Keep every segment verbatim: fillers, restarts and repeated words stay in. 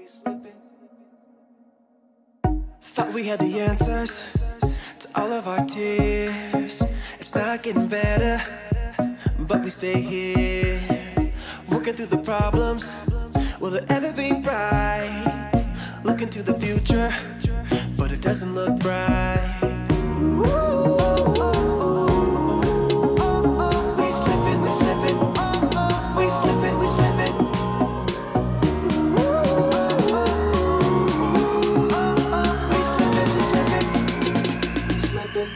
Thought we had the answers to all of our tears. It's not getting better, but we stay here, working through the problems. Will it ever be right? Looking to the future, but it doesn't look bright. We slippin', we slippin', we slippin', we slippin'. We slippin', we slippin', we slippin'.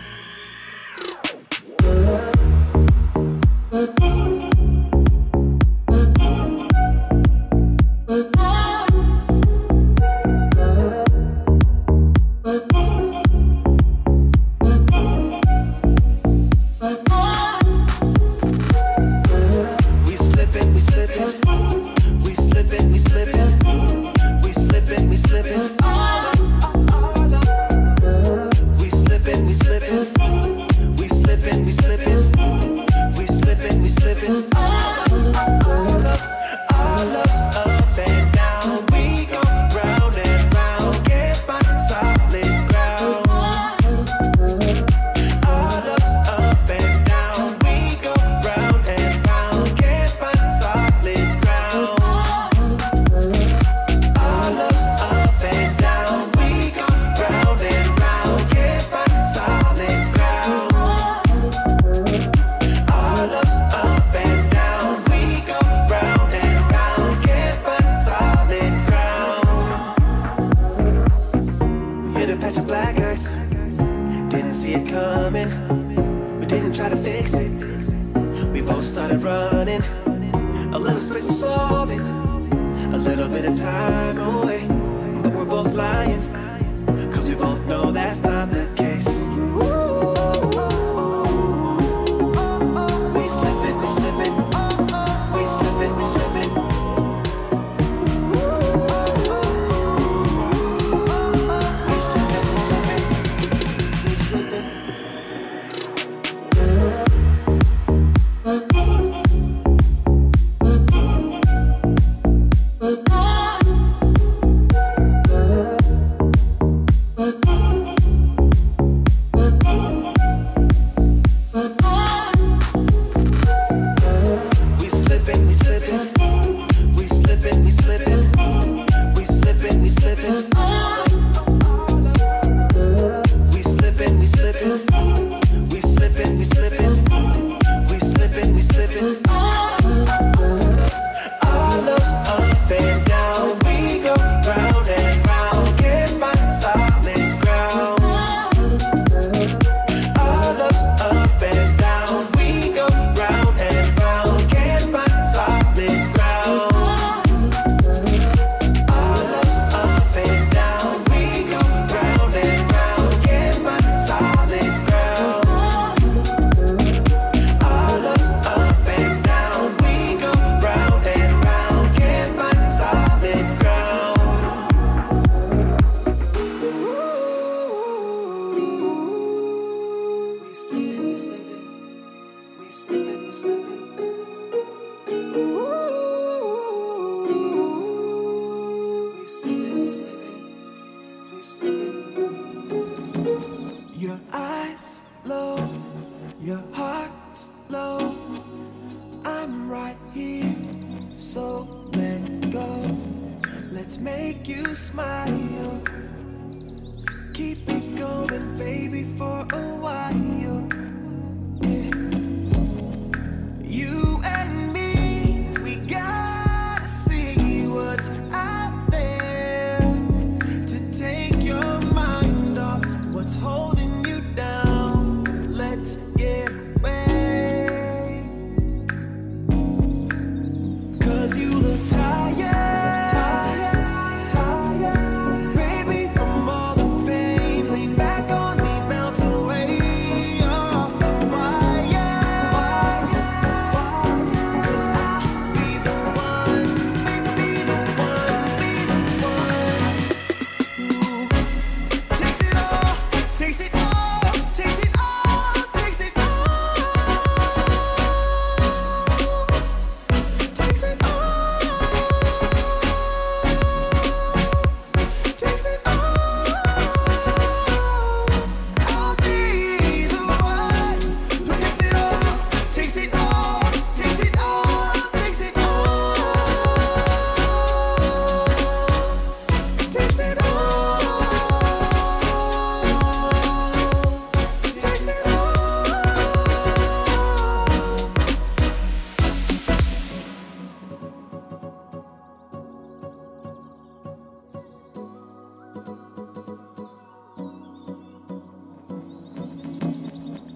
Baby, from all the pain, lean back on me, melt away.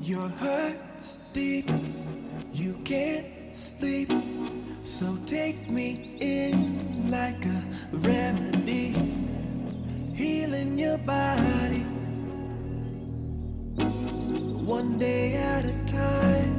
Your hurt's deep, you can't sleep, so take me in like a remedy, healing your body, one day at a time.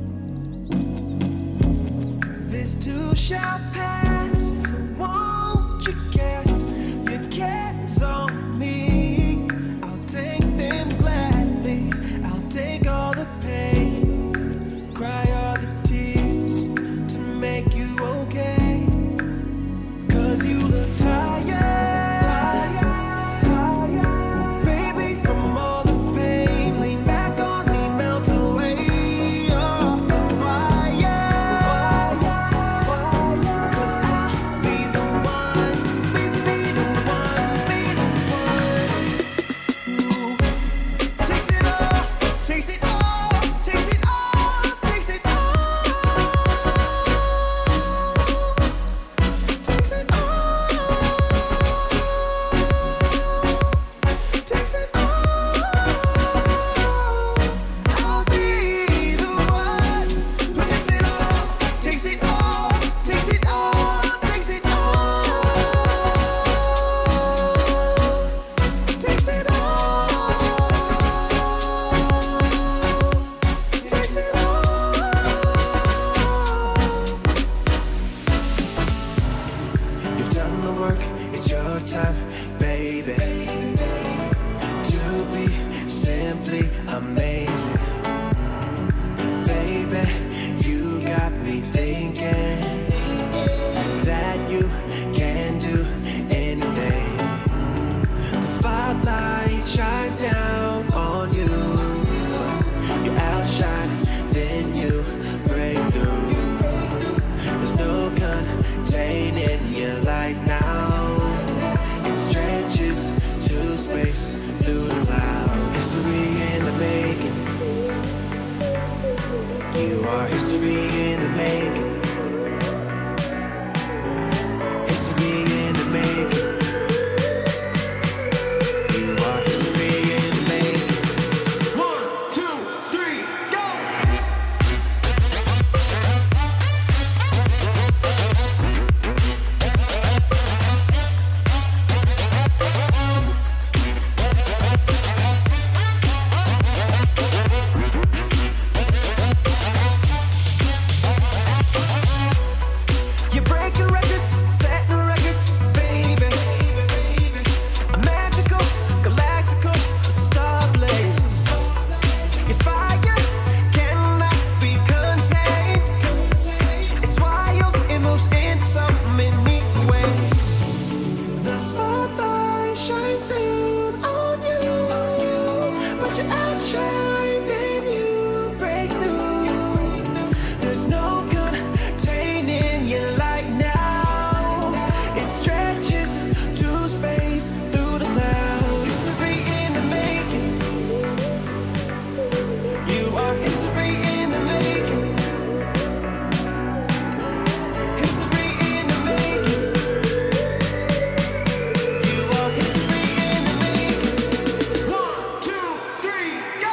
This too shall pass, so won't you cast your cares on me? I'll take them gladly, I'll take all the pain, cry all the tears to make you okay. Cause you look tired, tired, tired. Baby, from all the pain, lean back on me, melt away off the wire. Cause I'll be the one, be, be the one, be the one. Ooh. Takes it all, takes it all, takes it all, takes it all. Takes it all. Takes it all. I'll be the one who takes it all, takes it all, takes it all, takes it all. Takes it all. Takes it all. You've done the work, it's your time, baby, to be simply amazing. Baby, you got me thinking that you can do anything. The spotlight shines down on you. You outshine, then you break through. There's no containing your light now. It stretches to space through the clouds. History in the making. You are history in the making. History in the making. You are history in the making. One, two, three, go! You're breaking records, setting records, baby. A magical, galactical star blaze. Your fire cannot be contained. It's wild, it moves in so many ways. The spotlight shines down on you, but you outshine, then you break through. There's no containing your light now. It stretches to space through the clouds. History in the making. You are history in the making. History in the making. You are history in the making. One, two, three, go!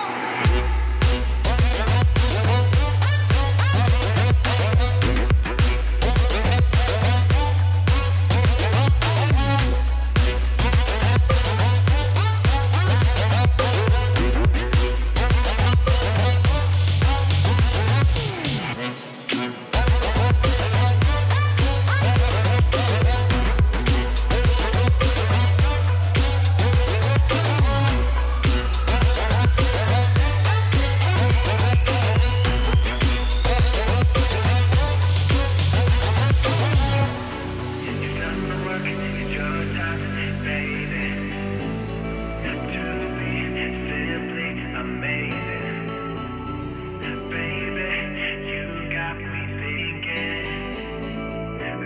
You've done the work, it's your time, baby, to be simply amazing. Baby, you got me thinking that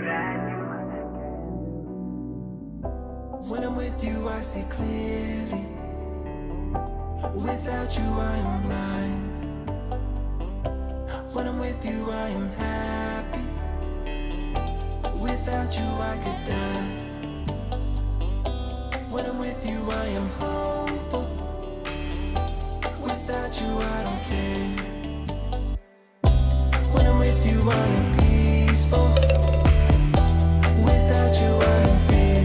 when I'm with you, I see clearly. Without you, I am blind. When I'm with you, I am happy. Without you, I could die. When I'm with you, I am hopeful. Without Without you, I don't care. When I'm with you, I am peaceful. Without you, I am fear.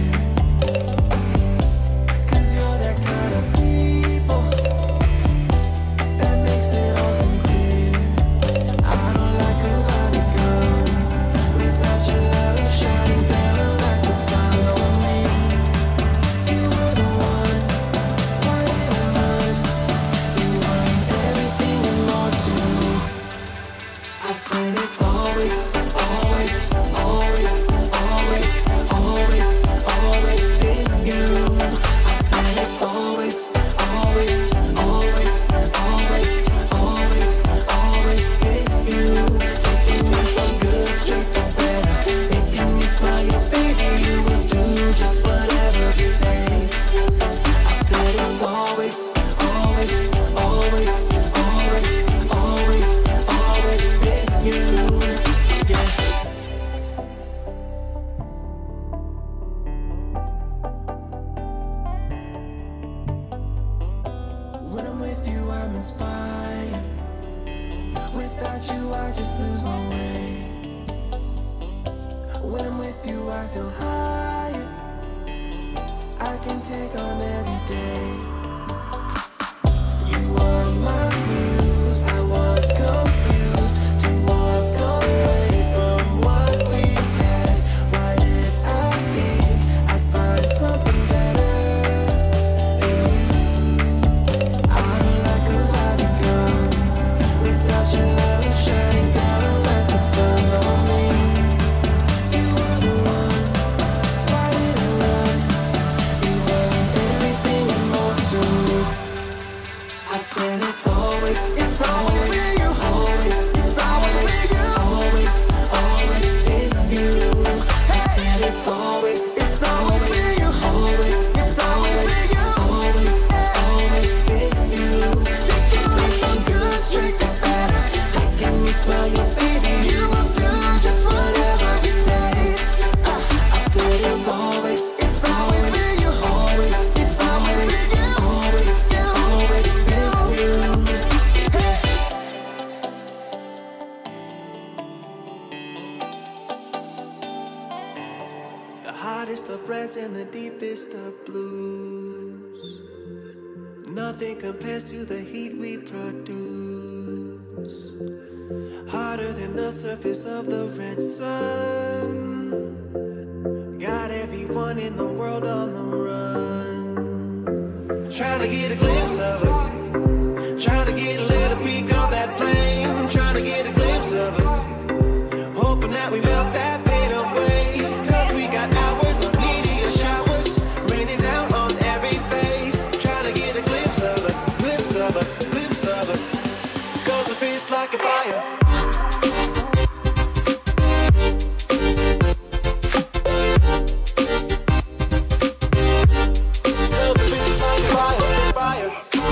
Cause you're that kind of people that makes it all seem clear. I don't like who I become without your love shining down like the sun on me. You were the one, why did I run? You were everything and more to me. I said it's always, always, always, always, always, always been you. I said it's always, always, always, always, always, always been you. Taking me from good straight to better, making me smile, baby. You will do just whatever it takes. I said it's always, always, always, always, always, always been you. Yeah. When I'm with you, I'm inspired. Without you, I just lose my way. When I'm with you, I feel higher. I can take on every day. You are my muse. I was confused to walk away from what we had. Why did I think I'd find something better than you? I don't like who I become without your love shining down like the sun on me. You were the one, why did I run? You were everything and more to me. I said it's always, it's always, always, it's always, always, always been you. I said it's always, it's always, always, it's always, always, always been you. Taking me from good straight to better, making me smile, baby. You will do just whatever it takes. I said it's always, it's always, always, it's always, always, always been you. The hottest of reds and the deepest of blues. Nothing compares to the heat we produce. Hotter than the surface of the red sun. Got everyone in the world on the run. Trying to get a glimpse of us. Trying to get a little peek of that flame. Trying to get a glimpse of us. Hoping that we melt that pain away. Cause we got hours of meteor showers raining down on every face. Trying to get a glimpse of us, glimpse of us, glimpse of us. Cause it feels like a fire. Cause it feels like a fire, fire.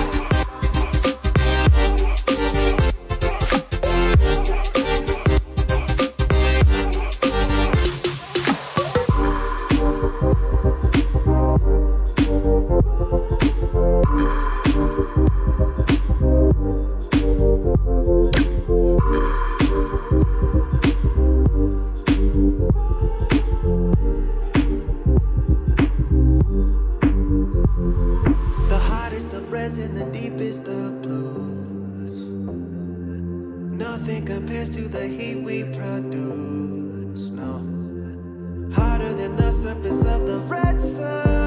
The hottest of reds and the deepest of blues. Nothing compares to the heat we produce, no. Hotter than the surface of the red sun.